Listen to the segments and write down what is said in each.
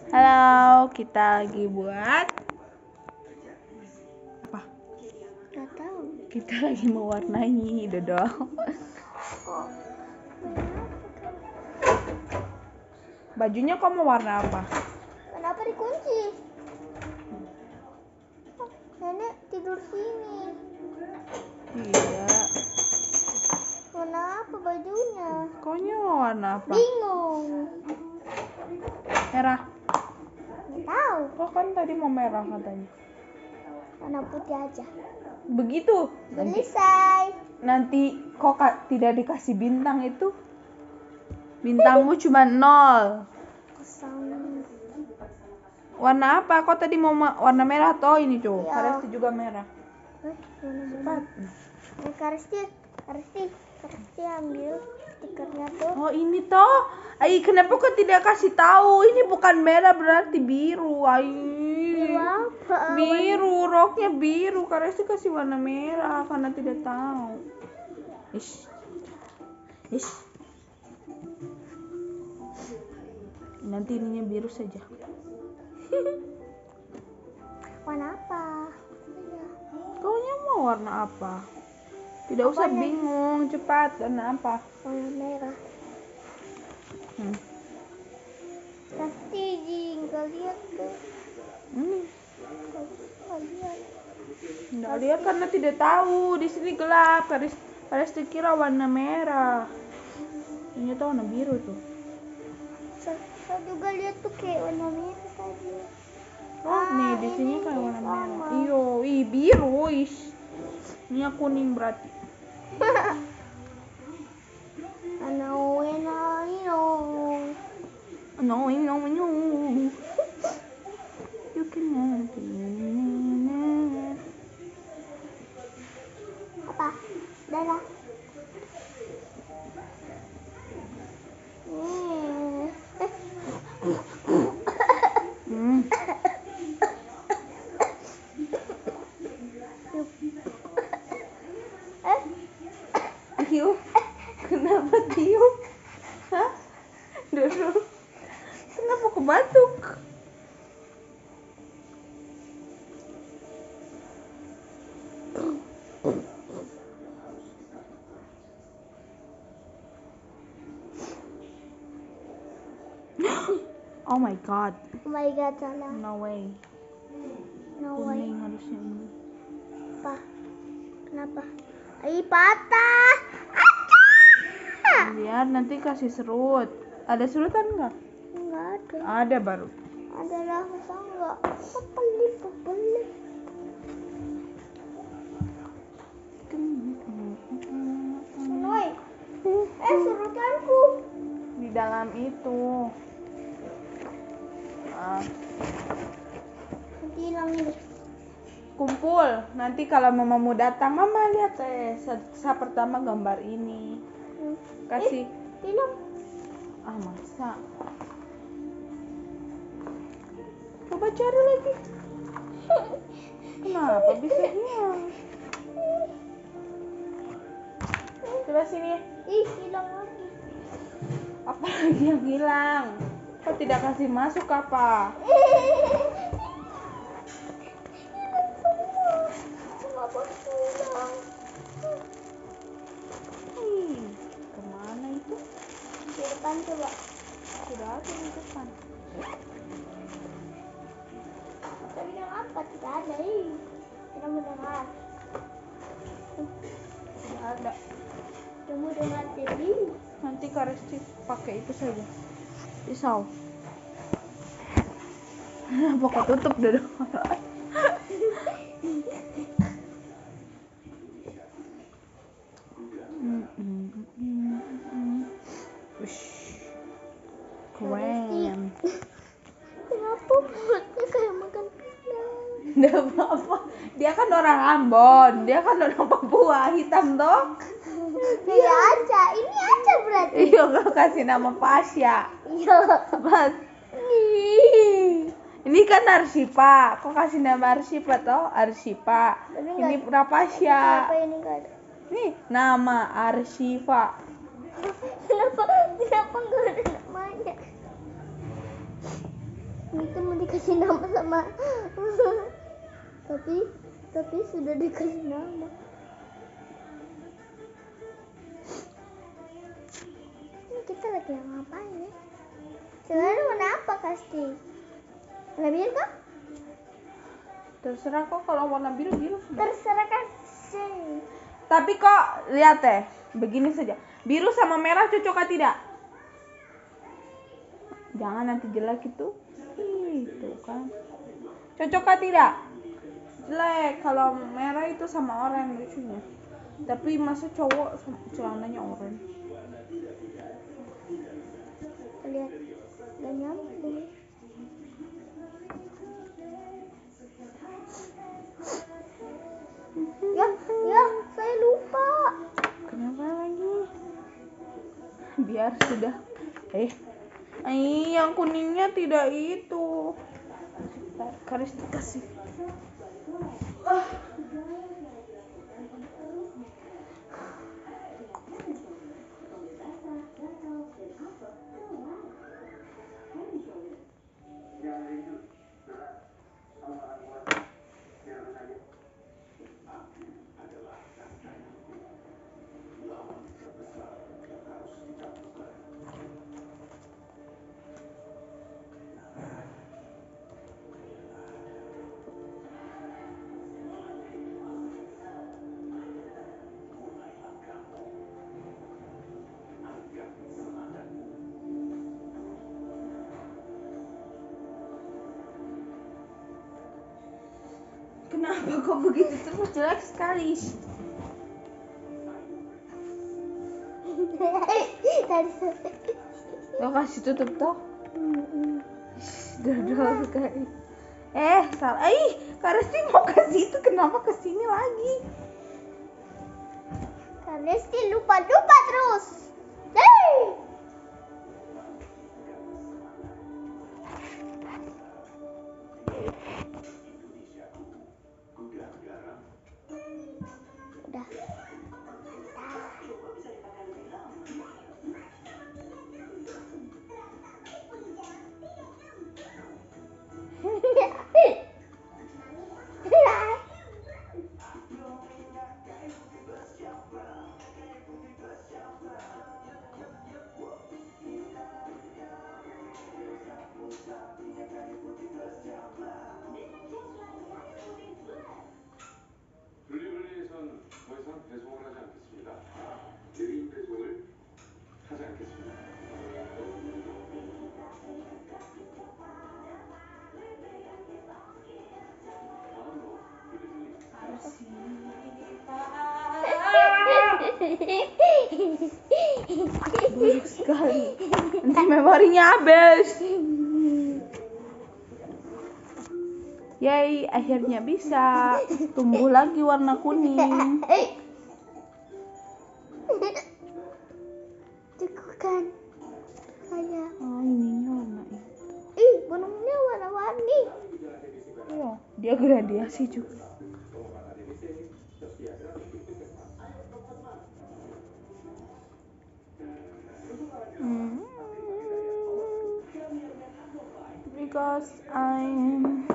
Halo, kita lagi buat apa? Gak tahu. Kita lagi mewarnai dodol. Oh, Bajunya kok mau warna apa? kenapa dikunci? Oh, nenek tidur sini. Iya. Warna apa bajunya? Koknya mau warna apa? Bingung. Merah. Gak tahu. Kok kan tadi mau merah katanya. Warna putih aja. Begitu. Nanti kok tidak dikasih bintang itu? Bintangmu cuma 0. Kosong. Warna apa? Kok tadi mau warna merah toh ini tuh. Iya. Karesti juga merah. Cepat. Karesti ambil stikernya tuh. Oh ini toh. Kenapa kok tidak kasih tahu? Ini bukan merah berarti biru. Biru apa? Biru, roknya biru. Karesti kasih warna merah karena tidak tahu. Ish. Nanti ininya biru saja. Warna apa? Kaunya mau warna apa? Tidak usah bingung, cepat. Warna apa? Warna merah. Pasti nggak lihat tuh. Nggak lihat. Nggak lihat karena tidak tahu. Di sini gelap. Karesti kira warna merah. Ternyata warna biru tuh. Saya juga lihat tuh kayak warna merah tadi. Oh nih di sini kayak warna merah. Iyo, biru. Ini kuning berarti. No. You can have it. Apa? Darah. Tiup? Kenapa tiup? Hah? Duduk. Kenapa kebatuk? Oh my god. Oh my god, salah. No way. No way. Kuning harusnya ini. Apa? Kenapa? Patah. Lihat nanti kasih serut. Ada serutan nggak? Enggak ada. Ada baru. Ada rasa enggak? Pelip. Noi. Surutanku. Di dalam itu. Nanti hilang ini. Kumpul. Nanti kalau mamamu datang, mama lihat saya pertama gambar ini. Kasih. Hilang. Masa. Coba cari lagi. Kenapa bisa hilang? Coba sini. Hilang lagi. Apa lagi yang hilang? Kok tidak kasih masuk apa? Kenapa hilang? Kemana itu? Di depan coba. Sudah ada di depan. Tadi bilang apa? Tidak ada. Tidak mendengar. Tidak ada. Tidak mendengar jadi. Nanti Karesti pakai itu saja. Pisau. Apa kau tutup dulu? Keren. Kenapa mulutnya kayak makan pisang? Nggak apa-apa. Dia kan orang Ambon. Dia kan orang Papua. Hitam dong. Iya aja. Ini aja berarti. Iya, kau kasih nama Pasya. Iya. Ini kan Arsipa. Kok kasih nama Arsipa toh? Arsipa. Ini Prapasya. Kenapa ini enggak ada? Nih, nama Arsifa. Kenapa enggak ada namanya? Itu mau dikasih nama sama tapi sudah dikasih nama. Ini kita lagi ngapain ya? Sebenarnya warna apa Kasti? Warna biru kah? Terserah kok, kalau warna biru biru. Terserah Kasti. Tapi kok lihat begini saja. Biru sama merah cocok tidak? Jangan nanti jelek itu. Itu kan. Cocok tidak? Jelek kalau merah itu sama oranye lucunya. Tapi masa cowok celananya oranye. Lihat. Gak nyambung. Ya, saya lupa. Kenapa lagi? Biar sudah. Yang kuningnya tidak itu. Garis dikasih. Kenapa kok begitu terus, jelek sekali. Lo kasih tutup toh. Dodol sekali. Salah. Karesti mau ke situ, kenapa ke sini lagi? Karesti lupa terus. Hei! Udah. 블리블리에선 더 이상 배송을 하지 않겠습니다. 개인 배송을 하지 않겠습니다. 다음으로 블리블리 Buruk sekali. Nanti memorinya habis. Yay, akhirnya bisa tumbuh lagi warna kuning. Cekukan kayak. Ininya warna itu. Gunungnya warna-warni. Iya, dia gradasi juga. Because I'm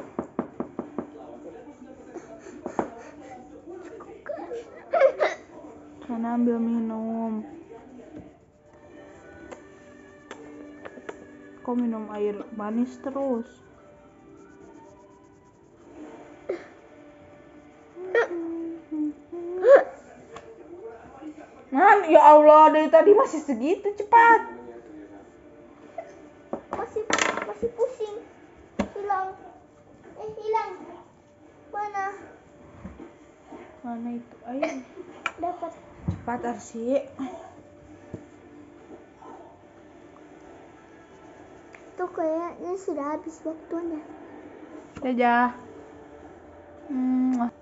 karena ambil minum. Kok minum air manis terus? Ya Allah, dari tadi masih segitu cepat. Masih pusing. Hilang. Hilang. Mana itu? Ayo. Dapat. Cepat Arsi. Tuh kayaknya sudah habis waktunya. Dadah.